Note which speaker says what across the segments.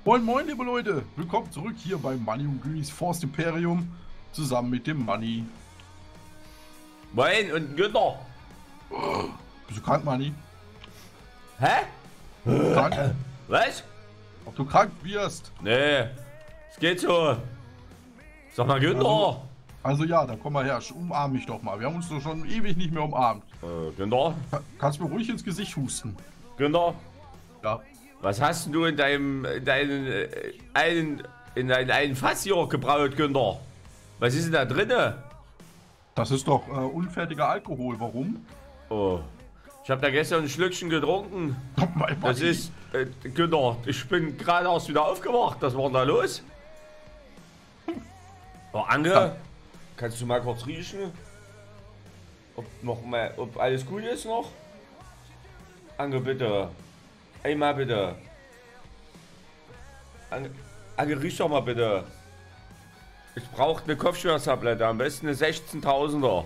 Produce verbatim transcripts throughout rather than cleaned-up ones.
Speaker 1: Moin moin liebe Leute, willkommen zurück hier bei Money und Günis Forst Imperium zusammen mit dem Money.
Speaker 2: Moin und Günther.
Speaker 1: Oh, bist du krank, Money?
Speaker 2: Hä?
Speaker 1: Krank?
Speaker 2: Was?
Speaker 1: Ob du krank wirst?
Speaker 2: Nee, es geht so. Sag mal Günther.
Speaker 1: Also, also ja, dann komm mal her, umarm mich doch mal. Wir haben uns doch schon ewig nicht mehr umarmt.
Speaker 2: Äh, Günther?
Speaker 1: Ka- Kannst du mir ruhig ins Gesicht husten?
Speaker 2: Günther?
Speaker 1: Ja.
Speaker 2: Was hast denn du in deinem, in deinen, äh, einen, in deinen einen Fass hier gebraut, Günther? Was ist denn da drinne?
Speaker 1: Das ist doch äh, unfertiger Alkohol. Warum?
Speaker 2: Oh, ich habe da gestern ein Schlückchen getrunken.
Speaker 1: Guck mal,
Speaker 2: Das
Speaker 1: Money.
Speaker 2: ist, äh, Günther, ich bin gerade erst wieder aufgewacht. Was war denn da los? Oh, Ange,
Speaker 1: Ja.
Speaker 2: kannst du mal kurz riechen? Ob noch mal, ob alles gut ist noch? Ange, bitte. Einmal bitte. Ange, Ange, riech doch mal bitte. Ich brauche eine Kopfschmerztablette, am besten eine sechzehntausender.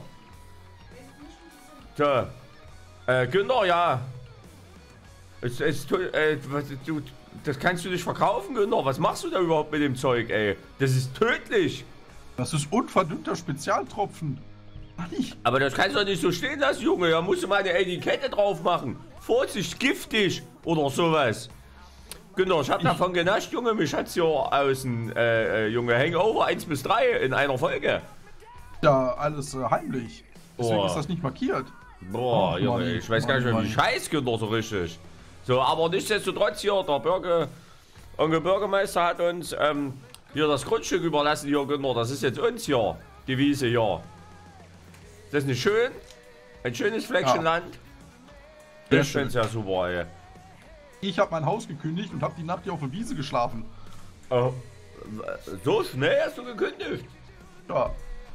Speaker 2: So. Äh, Günther, ja. Es, es, äh, was, du, das kannst du nicht verkaufen, Günther. Was machst du da überhaupt mit dem Zeug, ey? Das ist tödlich.
Speaker 1: Das ist unverdünnter Spezialtropfen. Money.
Speaker 2: Aber das kannst du doch nicht so stehen lassen, Junge. Da musst du mal eine Etikette drauf machen. Vorsicht, giftig oder sowas. Günther, ich hab davon genascht, Junge. Mich hat's hier aus dem, äh, äh, Junge, Hangover eins bis drei in einer Folge.
Speaker 1: Ja, alles äh, heimlich. Deswegen
Speaker 2: Oh.
Speaker 1: ist das nicht markiert.
Speaker 2: Boah,
Speaker 1: Oh,
Speaker 2: Junge,
Speaker 1: Mann,
Speaker 2: ich weiß gar nicht mehr,
Speaker 1: Mann,
Speaker 2: wie
Speaker 1: Mann.
Speaker 2: scheiß Günther so richtig. So, aber nichtsdestotrotz hier, der Bürger, Onkel Bürgermeister hat uns ähm, hier das Grundstück überlassen, hier, Günther. Das ist jetzt uns hier, die Wiese hier. Das ist nicht schön? Ein schönes Fleckchen
Speaker 1: Ja.
Speaker 2: Land.
Speaker 1: Sehr
Speaker 2: Ich find's ja super, ey.
Speaker 1: Ich habe mein Haus gekündigt und habe die Nacht hier auf der Wiese geschlafen.
Speaker 2: Oh, so schnell hast du gekündigt?
Speaker 1: Ja.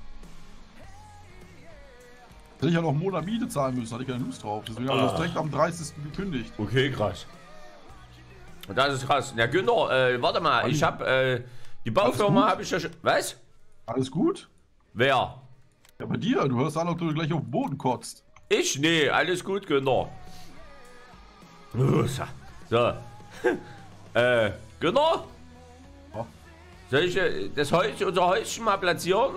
Speaker 1: Hätte ich ja noch einen Monat Miete zahlen müssen, hatte ich keine Lust drauf. Deswegen habe ich das
Speaker 2: Ah.
Speaker 1: direkt am dreißigsten gekündigt.
Speaker 2: Okay, krass. Das ist krass. Ja, Günther, äh, warte mal, ich hab, äh, die Baufirma
Speaker 1: gut?
Speaker 2: habe ich ja schon... Was?
Speaker 1: Alles gut?
Speaker 2: Wer?
Speaker 1: Ja, bei dir. Du hörst an, ob du gleich auf den Boden kotzt.
Speaker 2: Ich? Nee, alles gut, Günther. Uh, So. so. äh, Günther?
Speaker 1: Ja.
Speaker 2: Soll ich äh, das Häuschen, unser Häuschen mal platzieren?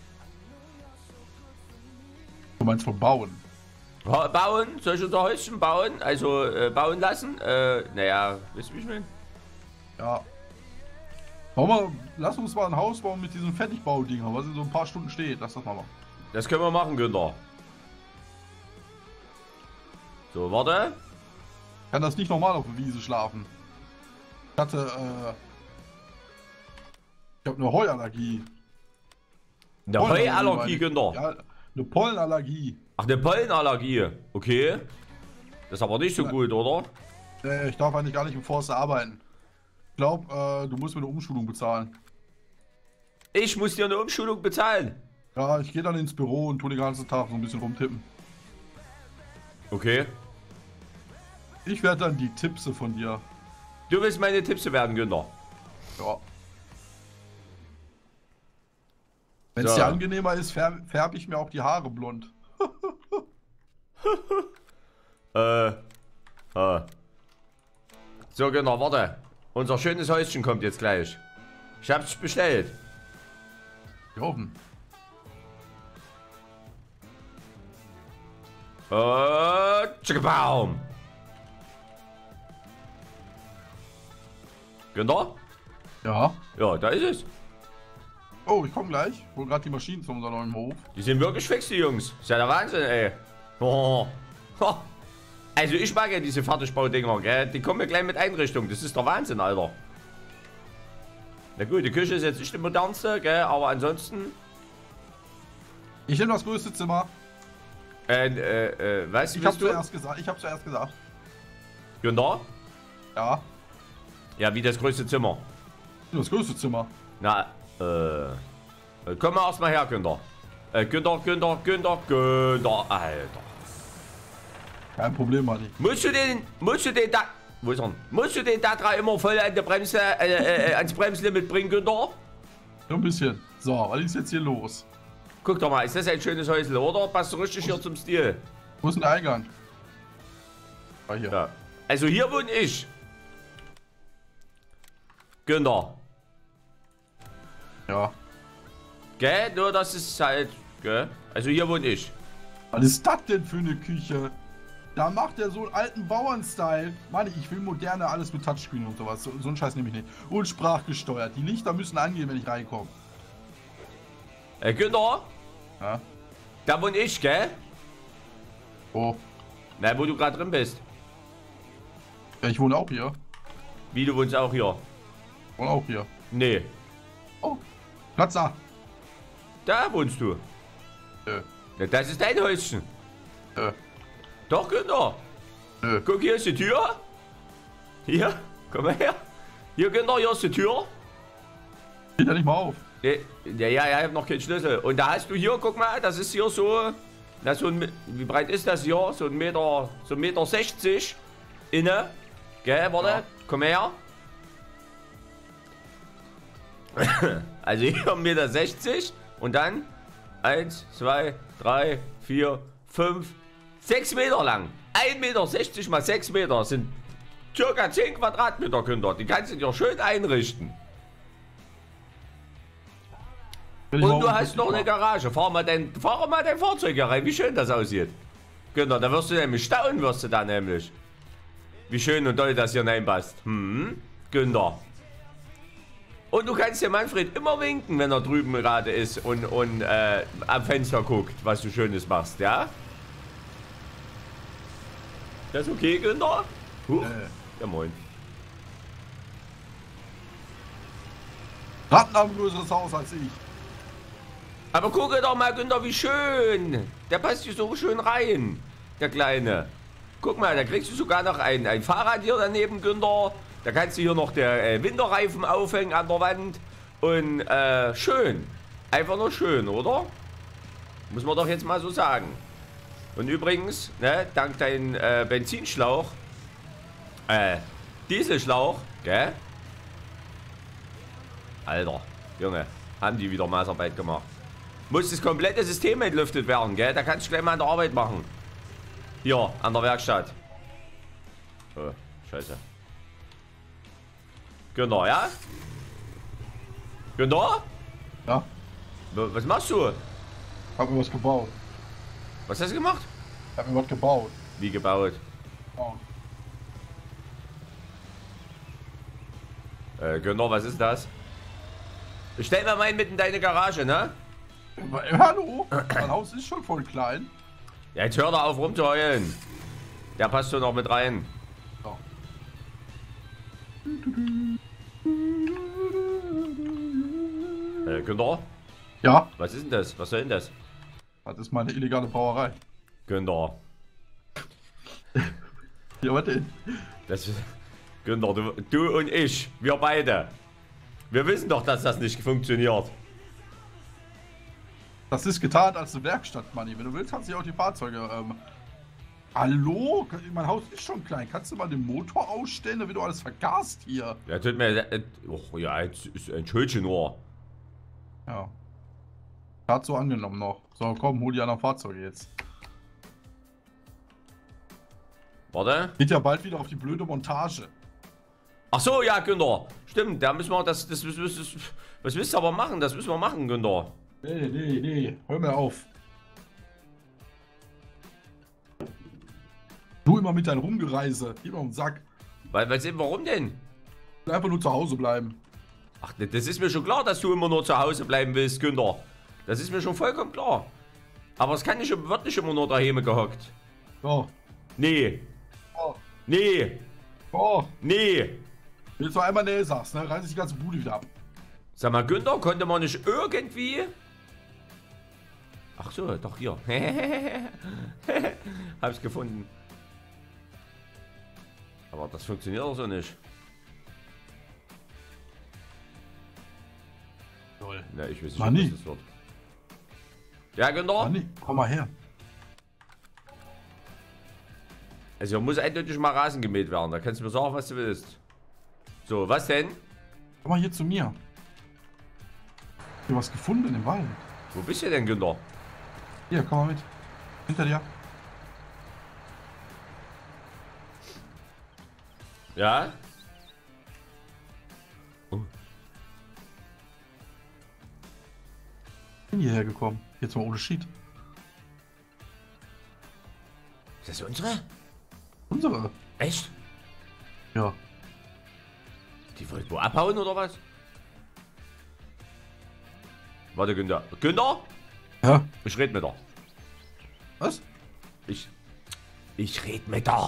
Speaker 1: Du meinst von Bauen.
Speaker 2: Ha- Bauen? Soll ich unser Häuschen bauen? Also, äh, bauen lassen? Äh, naja, wisst ihr, wie ich meine?
Speaker 1: Ja. Warum wir, lass uns mal ein Haus bauen mit diesen Fertigbaudingern, was in so ein paar Stunden steht. Lass das mal machen.
Speaker 2: Das können wir machen, Günther. So, warte.
Speaker 1: Ich kann das nicht normal auf der Wiese schlafen. Ich hatte, äh... Ich habe eine Heuallergie.
Speaker 2: Eine
Speaker 1: Pollenallergie,
Speaker 2: Heuallergie,
Speaker 1: meine ich.
Speaker 2: Günther.
Speaker 1: Ja, eine Pollenallergie.
Speaker 2: Ach, eine Pollenallergie. Okay. Das ist aber nicht so gut, oder?
Speaker 1: Äh, ich darf eigentlich gar nicht im Forst arbeiten. Ich glaube, äh, du musst mir eine Umschulung bezahlen.
Speaker 2: Ich muss dir eine Umschulung bezahlen.
Speaker 1: Ja, ich gehe dann ins Büro und tu den ganzen Tag so ein bisschen rumtippen.
Speaker 2: Okay.
Speaker 1: Ich werde dann die Tippse von dir.
Speaker 2: Du willst meine Tipps werden, Günther.
Speaker 1: Ja. Wenn es
Speaker 2: So.
Speaker 1: dir angenehmer ist, färbe färb ich mir auch die Haare blond.
Speaker 2: Äh. Äh. So, Günther, warte. Unser schönes Häuschen kommt jetzt gleich. Ich hab's bestellt.
Speaker 1: Hier oben.
Speaker 2: Äh. Tschickebaum. Günther?
Speaker 1: Ja.
Speaker 2: Ja, da ist es.
Speaker 1: Oh, ich komme gleich. Ich hol gerade die Maschinen zu unserem neuen Hof.
Speaker 2: Die sind wirklich fix, die Jungs. Ist ja der Wahnsinn, ey. Oh. Ha. Also ich mag ja diese Fertigbaudinger, gell? Die kommen ja gleich mit Einrichtung. Das ist der Wahnsinn, Alter. Na gut, die Küche ist jetzt nicht die modernste, gell? Aber ansonsten...
Speaker 1: Ich nehme das größte Zimmer.
Speaker 2: Äh, äh, äh, weißt du,
Speaker 1: Ich habe
Speaker 2: bist du?
Speaker 1: zuerst gesagt. Ich habe zuerst gesagt.
Speaker 2: Günther?
Speaker 1: Ja.
Speaker 2: Ja, wie das größte Zimmer.
Speaker 1: Das größte Zimmer.
Speaker 2: Na, äh... äh, Komm mal erstmal her, Günther. Äh, Günther, Günther, Günther, Günther, Alter.
Speaker 1: Kein Problem, Manni.
Speaker 2: Musst du den, musst du den da... Wo ist er denn? Musst du den da drei immer voll an der Bremse, äh, äh, äh, ans Bremslimit bringen, Günther?
Speaker 1: So ein bisschen. So, was ist jetzt hier los?
Speaker 2: Guck doch mal, ist das ein schönes Häusle, oder? Passt so richtig hier zum Stil.
Speaker 1: Wo ist denn der Eingang? Ah, hier.
Speaker 2: Ja. Also hier wohne ich. Günther.
Speaker 1: Ja.
Speaker 2: Gell? Nur das ist halt, gell? Also hier wohne ich.
Speaker 1: Was ist das denn für eine Küche? Da macht er so einen alten Bauern-Style. Mann, ich will moderne, alles mit Touchscreen und sowas. So, so einen Scheiß nehme ich nicht. Und sprachgesteuert. Die Lichter müssen angehen, wenn ich reinkomme.
Speaker 2: Äh, Günther?
Speaker 1: Ja?
Speaker 2: Da wohne ich, gell?
Speaker 1: Oh.
Speaker 2: Na, wo du gerade drin bist.
Speaker 1: Ja, ich wohne auch hier.
Speaker 2: Wie, du wohnst auch hier?
Speaker 1: Ich wohne auch hier.
Speaker 2: Nee.
Speaker 1: Oh. Platz da.
Speaker 2: Da wohnst du.
Speaker 1: Nö.
Speaker 2: Ja, das ist dein Häuschen.
Speaker 1: Nö.
Speaker 2: Doch, Günther.
Speaker 1: Nö.
Speaker 2: Guck, hier ist die Tür. Hier, komm mal her. Hier, Günther, hier ist die Tür.
Speaker 1: Geht ja nicht mal auf.
Speaker 2: Nee, ja, ja, ja, ich hab noch keinen Schlüssel. Und da hast du hier, guck mal, das ist hier so, na, so ein, wie breit ist das hier? So ein Meter, so ein Meter sechzig inne. Gell, warte, ja. Komm her. Also hier ein Meter sechzig und dann eins, zwei, drei, vier, fünf, sechs Meter lang. ein Meter sechzig mal sechs Meter sind circa zehn Quadratmeter, Günther. Die kannst du dir schön einrichten. Und du hast noch eine Garage. Fahr mal, dein, fahr mal dein Fahrzeug hier rein. Wie schön das aussieht. Günther, da wirst du nämlich staunen, wirst du da nämlich. Wie schön und toll das hier reinpasst. Hm, Günther. Und du kannst dir Manfred immer winken, wenn er drüben gerade ist und, und äh, am Fenster guckt, was du Schönes machst, ja? Das ist okay, Günther? Huch. Äh. Ja, moin.
Speaker 1: Ratten haben ein größeres Haus als ich.
Speaker 2: Aber gucke doch mal, Günther, wie schön. Der passt hier so schön rein, der Kleine. Guck mal, da kriegst du sogar noch ein, ein Fahrrad hier daneben, Günther. Da kannst du hier noch der äh, Winterreifen aufhängen an der Wand. Und äh, schön. Einfach nur schön, oder? Muss man doch jetzt mal so sagen. Und übrigens, ne, dank deinem äh, Benzinschlauch, äh, Dieselschlauch, gell? Alter, Junge, haben die wieder Maßarbeit gemacht. Muss das komplette System entlüftet werden, gell? Da kannst du gleich mal an der Arbeit machen. Hier, an der Werkstatt. Oh, scheiße. Günther, ja? Günther?
Speaker 1: Ja?
Speaker 2: Was machst du?
Speaker 1: Hab mir was gebaut.
Speaker 2: Was hast du gemacht?
Speaker 1: Hab mir was gebaut.
Speaker 2: Wie gebaut?
Speaker 1: Oh.
Speaker 2: Äh, Günther, was ist das? Stell mal meinen mit in deine Garage, ne?
Speaker 1: Äh, hallo? Mein Haus ist schon voll klein.
Speaker 2: Ja, jetzt hör doch auf rumzuheulen. Der passt schon noch mit rein.
Speaker 1: So.
Speaker 2: Äh, Günther?
Speaker 1: Ja?
Speaker 2: Was ist denn das? Was soll denn das?
Speaker 1: Das ist meine illegale Brauerei.
Speaker 2: Günther.
Speaker 1: Ja, was denn?
Speaker 2: Das ist... Günther, du, du und ich, wir beide. Wir wissen doch, dass das nicht funktioniert.
Speaker 1: Das ist getan als eine Werkstatt, Manni. Wenn du willst, kannst du auch die Fahrzeuge... Ähm... Hallo? Mein Haus ist schon klein. Kannst du mal den Motor ausstellen, damit du alles vergast hier?
Speaker 2: Ja, tut mir... Äh, oh, ja, jetzt ist ein Schildchen nur.
Speaker 1: Ja. Hat so angenommen noch. So, komm, hol die anderen Fahrzeuge jetzt.
Speaker 2: Warte.
Speaker 1: Geht ja bald wieder auf die blöde Montage.
Speaker 2: Ach so, ja, Günther. Stimmt, da müssen wir das, das, das, das, das... Was willst du aber machen? Das müssen wir machen, Günther.
Speaker 1: Nee, nee, nee. Hör mir auf. Du immer mit deinem Rumgereise. Geh mal um den Sack.
Speaker 2: Weil, weil, warum denn?
Speaker 1: Ich will einfach nur zu Hause bleiben.
Speaker 2: Ach, das ist mir schon klar, dass du immer nur zu Hause bleiben willst, Günther. Das ist mir schon vollkommen klar. Aber es kann nicht, wird nicht immer nur daheim gehockt.
Speaker 1: So.
Speaker 2: Nee.
Speaker 1: Oh.
Speaker 2: Nee.
Speaker 1: Oh.
Speaker 2: Nee.
Speaker 1: Wenn du jetzt noch einmal nee sagst, ne, reiß ich die ganze Bude wieder ab.
Speaker 2: Sag mal, Günther, konnte man nicht irgendwie... Ach so, doch hier. Hab's gefunden. Aber das funktioniert auch so nicht.
Speaker 1: Toll.
Speaker 2: Na, ich weiß nicht,
Speaker 1: Manni.
Speaker 2: was das wird. Ja, Günther?
Speaker 1: Manni, komm mal her.
Speaker 2: Also, muss eindeutig mal Rasen gemäht werden. Da kannst du mir sagen, was du willst. So, was denn?
Speaker 1: Komm mal hier zu mir. Ich hab was gefunden im Wald.
Speaker 2: Wo bist du denn, Günther?
Speaker 1: Hier, komm mal mit. Hinter dir.
Speaker 2: Ja? Oh,
Speaker 1: bin hierher gekommen. Jetzt mal ohne Sheet.
Speaker 2: Ist das unsere?
Speaker 1: Unsere?
Speaker 2: Echt?
Speaker 1: Ja.
Speaker 2: Die wollten wo abhauen oder was? Warte, Günther. Günther?
Speaker 1: Ja.
Speaker 2: Ich red mit der.
Speaker 1: Was?
Speaker 2: Ich. Ich red mit der.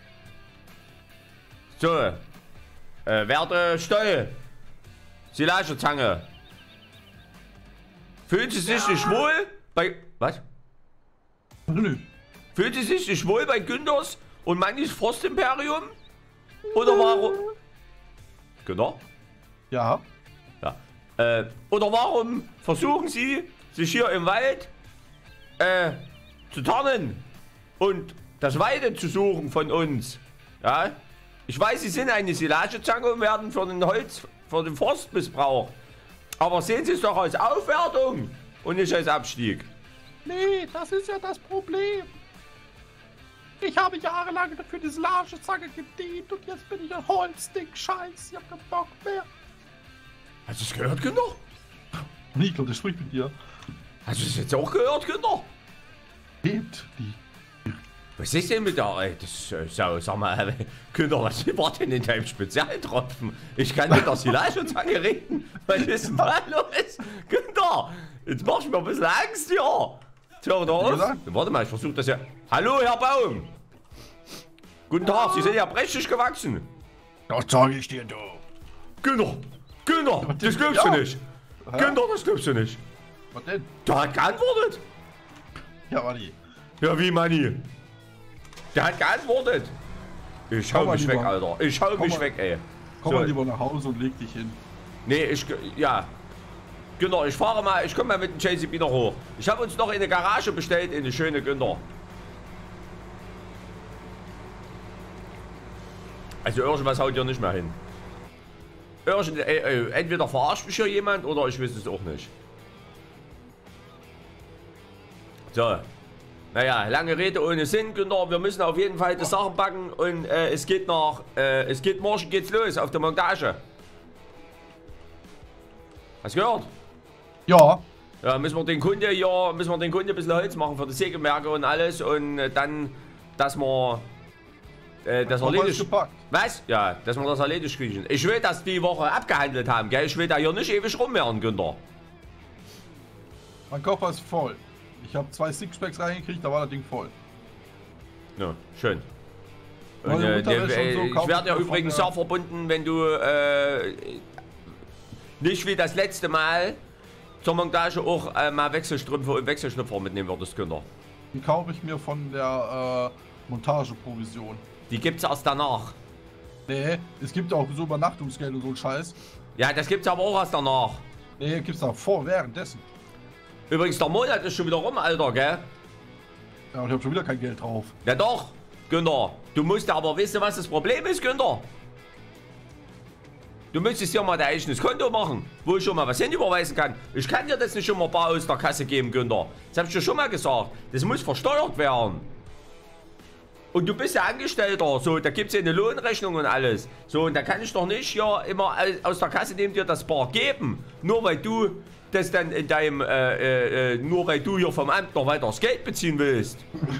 Speaker 2: So. Äh, werte Stoll. Silagezange. Fühlen Sie sich nicht wohl bei. Was?
Speaker 1: Nö.
Speaker 2: Fühlen Sie sich nicht wohl bei Günthers und Mannys Frostimperium? Oder warum? Günther?
Speaker 1: Ja.
Speaker 2: Ja. Äh, oder warum versuchen Sie, sich hier im Wald äh, zu tarnen und das Weide zu suchen von uns? Ja? Ich weiß, Sie sind eine Silagezange und werden für den Holz, für den Forst missbraucht. Aber sehen Sie es doch als Aufwertung und nicht als Abstieg.
Speaker 1: Nee, das ist ja das Problem. Ich habe jahrelang für die Silagezange gedient und jetzt bin ich ein Holzding. Scheiß, ich hab keinen Bock mehr.
Speaker 2: Hast du es gehört, Günther?
Speaker 1: Nee, ich glaube, der spricht mit dir.
Speaker 2: Hast du es jetzt auch gehört, Günther?
Speaker 1: Lebt die.
Speaker 2: Was ist denn mit der... Ey, das, äh, so, sag mal, Günther, was war denn in deinem Spezialtropfen? Ich kann mit der Silagezange reden. Was ist denn da los? Günther, jetzt machst du mir ein bisschen Angst hier. Hör doch auf. Warte mal, ich versuche das ja... Hallo, Herr Baum. Guten Tag, Sie sind ja prächtig gewachsen.
Speaker 1: Das sag ich dir, du.
Speaker 2: Günther, Günther, das glaubst du
Speaker 1: Ja.
Speaker 2: nicht. Günther, das glaubst du nicht.
Speaker 1: Was denn?
Speaker 2: Der hat geantwortet.
Speaker 1: Ja, Manni.
Speaker 2: Ja, wie, Manni? Der hat geantwortet. Ich hau
Speaker 1: Komm mal
Speaker 2: mich weg,
Speaker 1: lieber.
Speaker 2: Alter. Ich hau
Speaker 1: Komm
Speaker 2: mich
Speaker 1: mal.
Speaker 2: weg, ey.
Speaker 1: Komm
Speaker 2: So.
Speaker 1: mal lieber nach Hause und leg dich hin.
Speaker 2: Nee, ich... Ja. Günther, ich fahre mal... Ich komme mal mit dem J C B noch hoch. Ich habe uns noch eine Garage bestellt, in eine schöne Günther. Also irgendwas haut hier nicht mehr hin. Irgend, äh, äh, entweder verarscht mich hier jemand oder ich weiß es auch nicht. So. Naja, lange Rede ohne Sinn, Günther. Wir müssen auf jeden Fall die Sachen packen und äh, es geht nach... Äh, es geht morgen geht's los auf der Montage. Hast du gehört?
Speaker 1: Ja.
Speaker 2: Ja, müssen wir den Kunde hier, müssen wir den Kunde ein bisschen Holz machen für die Sägewerke und alles und äh, dann, dass wir äh, das
Speaker 1: Haben wir alles
Speaker 2: erledigt.
Speaker 1: gepackt.
Speaker 2: Was? Ja, dass wir das erledigt kriegen. Ich will das die Woche abgehandelt haben, gell? Ich will da hier nicht ewig rumwehren, Günther.
Speaker 1: Mein Koffer ist voll. Ich habe zwei Sixpacks reingekriegt, da war das Ding voll.
Speaker 2: Ja, schön. Und,
Speaker 1: Neue
Speaker 2: äh,
Speaker 1: Unterwäsche
Speaker 2: der,
Speaker 1: und so
Speaker 2: äh, ich
Speaker 1: kaufen
Speaker 2: werde ja
Speaker 1: wir
Speaker 2: übrigens
Speaker 1: von,
Speaker 2: sehr verbunden, wenn du äh, nicht wie das letzte Mal zur Montage auch äh, mal Wechselstrümpfe und Wechselschnupfer mitnehmen würdest, Günther.
Speaker 1: Die kaufe ich mir von der äh, Montageprovision.
Speaker 2: Die gibt's erst danach.
Speaker 1: Nee, es gibt auch so Übernachtungsgeld und so ein Scheiß.
Speaker 2: Ja, das gibt's aber auch erst danach.
Speaker 1: Nee, gibt's da vor, währenddessen.
Speaker 2: Übrigens, der Monat ist schon wieder rum, Alter, gell?
Speaker 1: Ja, und ich habe schon wieder kein Geld drauf.
Speaker 2: Ja doch, Günther. Du musst aber wissen, was das Problem ist, Günther. Du müsstest ja mal dein eigenes Konto machen, wo ich schon mal was hinüberweisen kann. Ich kann dir das nicht schon mal bar aus der Kasse geben, Günther. Das habe ich dir schon mal gesagt. Das muss versteuert werden. Und du bist ja Angestellter, so, da gibt es ja eine Lohnrechnung und alles. So, und da kann ich doch nicht ja immer aus der Kasse neben dir das Bar geben. Nur weil du das dann in deinem, äh, äh, nur weil du hier vom Amt noch weiter das Geld beziehen willst.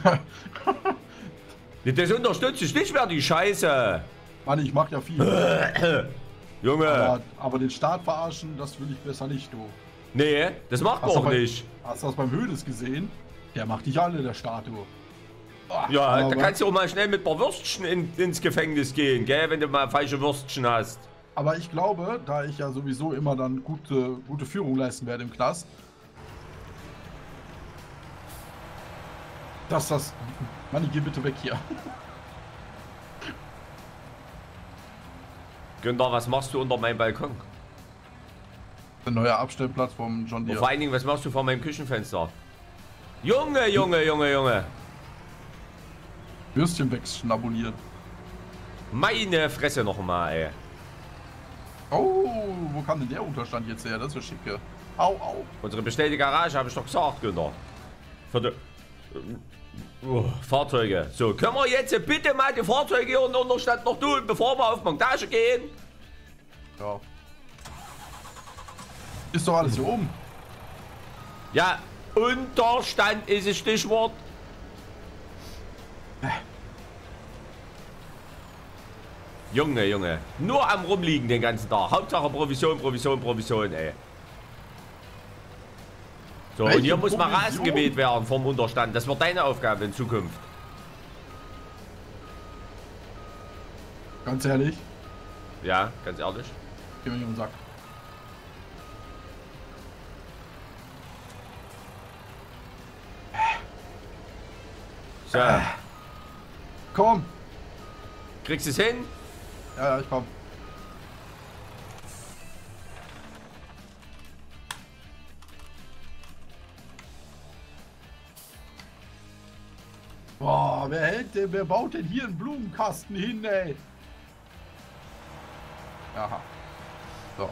Speaker 2: Das unterstütze ich nicht mehr, die Scheiße.
Speaker 1: Mann, ich mach ja viel.
Speaker 2: Junge.
Speaker 1: aber, aber den Staat verarschen, das will ich besser nicht, du.
Speaker 2: Nee, das macht man
Speaker 1: Hast du
Speaker 2: auch
Speaker 1: bei-
Speaker 2: nicht.
Speaker 1: Hast du das beim Hödes gesehen? Der macht dich alle, der Staat, du. Ach,
Speaker 2: Ja,
Speaker 1: aber-
Speaker 2: da kannst du auch mal schnell mit ein paar Würstchen in, ins Gefängnis gehen, gell, wenn du mal falsche Würstchen hast.
Speaker 1: Aber ich glaube, da ich ja sowieso immer dann gute, gute Führung leisten werde im Knast, dass das... Manni, geh bitte weg hier.
Speaker 2: Günther, was machst du unter meinem Balkon?
Speaker 1: Der neue Abstellplatz vom John
Speaker 2: Und
Speaker 1: Deere.
Speaker 2: vor allen Dingen, was machst du vor meinem Küchenfenster? Junge, Junge, Junge, Junge.
Speaker 1: Würstchen wegschnabulieren.
Speaker 2: Meine Fresse noch mal, ey.
Speaker 1: Oh, wo kam denn der Unterstand jetzt her? Das ist ja schicke. Au, au.
Speaker 2: Unsere bestellte Garage, habe ich doch gesagt, Günther. Für die uh, Fahrzeuge. So, können wir jetzt bitte mal die Fahrzeuge hier in der Unterstadt noch tun, bevor wir auf Montage gehen?
Speaker 1: Ja. Ist doch alles hier oben.
Speaker 2: Ja, Unterstand ist das Stichwort.
Speaker 1: Äh.
Speaker 2: Junge, Junge. Nur am Rumliegen den ganzen Tag. Hauptsache Provision, Provision, Provision, ey. So,
Speaker 1: Welche
Speaker 2: und hier muss mal
Speaker 1: Provision?
Speaker 2: Rasen gemäht werden vom Unterstand. Das wird deine Aufgabe in Zukunft.
Speaker 1: Ganz ehrlich,
Speaker 2: Ja, ganz ehrlich.
Speaker 1: geh mir nicht um den Sack.
Speaker 2: So,
Speaker 1: Komm!
Speaker 2: kriegst du es hin?
Speaker 1: Ja, ja, ich komm. Boah, wer hält denn, wer baut denn hier einen Blumenkasten hin, ey? Aha. So.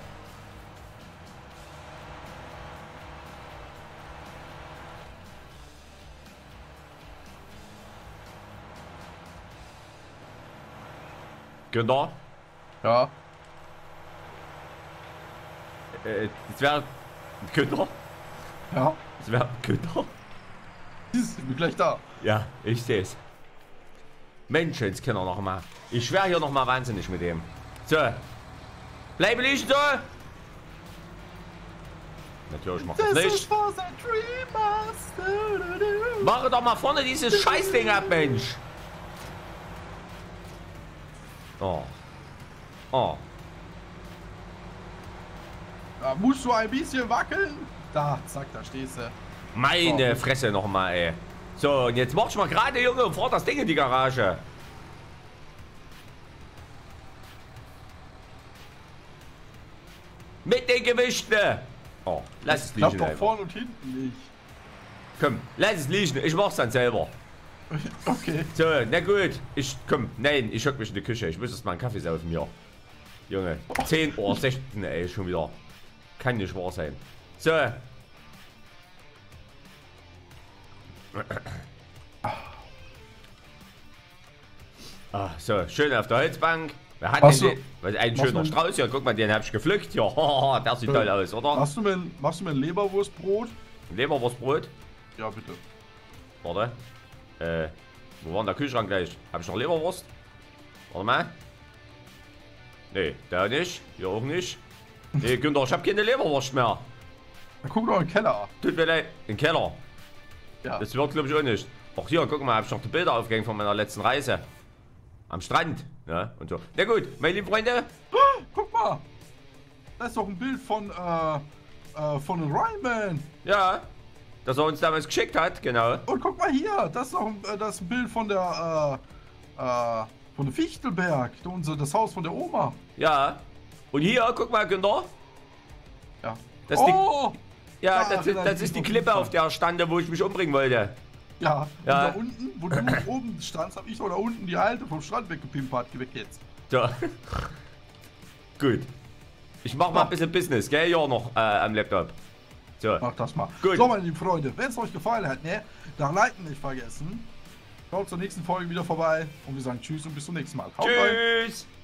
Speaker 2: Günther?
Speaker 1: Ja.
Speaker 2: Äh, das wäre... Günther?
Speaker 1: Ja.
Speaker 2: Das wäre... Günther?
Speaker 1: Ich bin gleich da.
Speaker 2: Ja, ich sehe es. Menschenskinder noch mal. Ich schwör hier noch mal wahnsinnig mit dem. So. Bleib liegen so. Natürlich macht das nicht. Mache doch mal vorne dieses Scheißding ab, Mensch. Oh. Oh.
Speaker 1: Da musst du ein bisschen wackeln. Da, zack, da stehst du.
Speaker 2: Meine
Speaker 1: Oh.
Speaker 2: Fresse noch mal, ey. So, und jetzt mach ich mal gerade, Junge, und fahr das Ding in die Garage. Mit den Gewichten. Oh, lass es
Speaker 1: Ich hab
Speaker 2: liegen.
Speaker 1: doch
Speaker 2: einfach.
Speaker 1: vorne und hinten nicht.
Speaker 2: Komm, lass es liegen. Ich mach's dann selber.
Speaker 1: Okay.
Speaker 2: So, na gut. Ich, komm, nein, ich hock mich in die Küche. Ich muss erst mal einen Kaffee saufen hier. Junge, zehn Uhr sechzehn, ey, schon wieder. Kann nicht wahr sein. So. Ah, so, schön auf der Holzbank. Wer hat
Speaker 1: Machst
Speaker 2: denn
Speaker 1: du-
Speaker 2: den, was, ein
Speaker 1: machst
Speaker 2: schöner
Speaker 1: du-
Speaker 2: Strauß hier? Guck mal, den hab ich gepflückt hier. Oh, der sieht toll aus, oder?
Speaker 1: Machst du mir, ein- machst du mir ein Leberwurstbrot?
Speaker 2: Leberwurstbrot.
Speaker 1: Ja, bitte.
Speaker 2: Warte. Äh, wo war denn der Kühlschrank gleich? Hab ich noch Leberwurst? Warte mal. Nee, da nicht. Hier auch nicht. Nee, Günther, ich hab keine Leberwurst mehr.
Speaker 1: Dann guck doch in den Keller.
Speaker 2: Tut mir leid. Im Keller.
Speaker 1: Ja.
Speaker 2: Das wird, glaube ich, auch nicht. Auch hier, guck mal, hab ich noch die Bilder aufgehängt von meiner letzten Reise. Am Strand. Ja, und so. Na gut, meine lieben Freunde.
Speaker 1: Ah, guck mal. Das ist doch ein Bild von, äh, äh, von Ryman.
Speaker 2: Ja, dass er uns damals geschickt hat, genau.
Speaker 1: Und guck mal hier. Das ist doch ein, äh, das ist ein Bild von der, äh, äh, von der Fichtelberg. Da unser, das Haus von der Oma.
Speaker 2: Ja. Und hier, guck mal, Günther.
Speaker 1: Ja.
Speaker 2: Das ist die,
Speaker 1: oh!
Speaker 2: ja,
Speaker 1: da
Speaker 2: das, ist,
Speaker 1: erinnere
Speaker 2: das
Speaker 1: ich
Speaker 2: ist die
Speaker 1: mich
Speaker 2: Klippe,
Speaker 1: auf jeden
Speaker 2: auf der stande, wo ich mich umbringen wollte.
Speaker 1: Ja,
Speaker 2: Ja.
Speaker 1: und da unten, wo du oben standst, hab ich doch da unten die Alte vom Strand weggepimpert. Geh weg jetzt.
Speaker 2: So. Gut. Ich mach mal ein bisschen Business, gell? Ja, noch äh, am Laptop. So.
Speaker 1: Mach das mal.
Speaker 2: Gut.
Speaker 1: So, meine lieben Freunde, wenn es euch gefallen hat, ne, dann liken nicht vergessen. Schaut zur nächsten Folge wieder vorbei und wir sagen Tschüss und bis zum nächsten Mal. Haut rein.
Speaker 2: Tschüss.